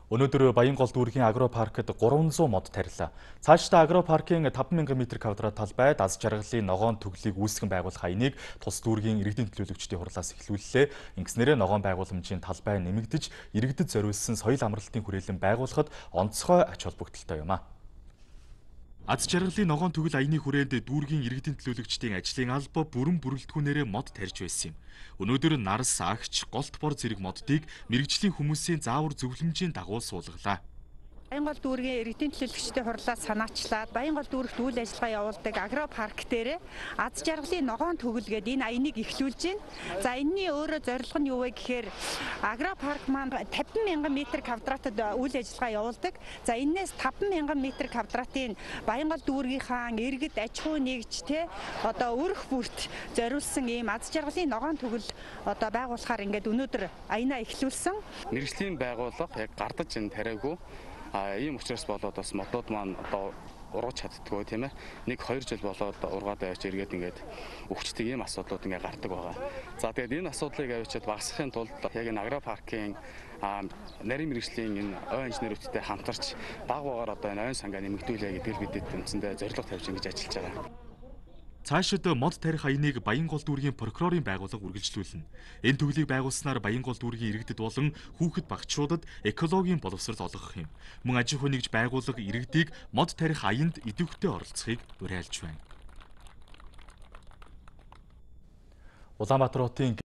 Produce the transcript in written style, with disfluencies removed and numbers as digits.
Өнөөдөр Баянгол дүүргийн агро паркт 300 мод тарилаа. Цаашдаа агро паркийн 5000 м2 талбайд аз жаргалын ногоон төглийг үүсгэн байгуулах аяныг тус дүүргийн иргэдийн төлөөлөгчдийн хурлаас эхлүүллээ. Ингэснээрээ ногоон байгууламжийн талбай нэмэгдэж, иргэдэд зориулсан соёл амралтын хүрээлэн байгуулахад онцгой ач холбогдолтой юм а. Аз жаргалын ногоон төгөл аяны хүрээнд дүүргийн иргэдийн төлөөлөгчдийн ажлын алба бүрэн бүрэлдэхүүнээрээ мод тарьж байсан юм. Өнөөдөр нарс, агч, голт бор зэрэг моддыг мэрэгжлийн хүмүүсийн заавар зөвлөмжийн дагуу суулгалаа. Баянгол дүүргийн иргэдийн төлөөлөгчдийн хурлаас санаачлаад Баянгол дүүрэгт үйл ажиллагаа явуулдаг агро парк дээр аз жаргалын ногоон төгөл гэдэг энэ аяныг эхлүүлж байна. За энэний өөрөө зорилго нь юу вэ гэхээр агро парк маань 50,000 м2 үйл ажиллагаа явуулдаг. За энээс 5,000 м2-ийн Баянгол дүүргийнхаа иргэд аж ахуй нэгж одоо өрх бүрт зориулсан ийм аз жаргалын ногоон төгөл одоо байгуулахаар ингээд өнөөдөр аянаа эхлүүлсэн. Мэргэжлийн байгууллага яг гардаж энэ тариагүй. Ийм учраас болоод бас модууд маань одоо ургаж чаддгүй тийм ээ. 1-2 жил болоод ургаад авч эргээд ингээд өвчтөг ийм асуудлууд ингээд гардаг байгаа. За тэгээд энэ асуудлыг авчиад багасгахын тулд яг энэ агро паркийн нарийн мэргэжлийн энэ ой инженерүүдтэй хамтарч баг багаар одоо энэ ой сангаа нэмэгдүүлээ гэдэг л бидэд үндсэндээ зорилго тавьж ингэж ажиллаж байгаа. Цаашид мод тарих аяныг Баянгол дүүргийн прокурорын байгууллага үргэлжлүүлнэ. Энэ төглийг байгуулснаар Баянгол дүүргийн иргэдэд болон хүүхэд багчуудад экологийн боловсрол олгох юм. Мөн аж ахуй нэгж байгууллага иргэдийг мод тарих аянд идэвхтэй оролцохыг уриалж байна. Улаанбаатар хотын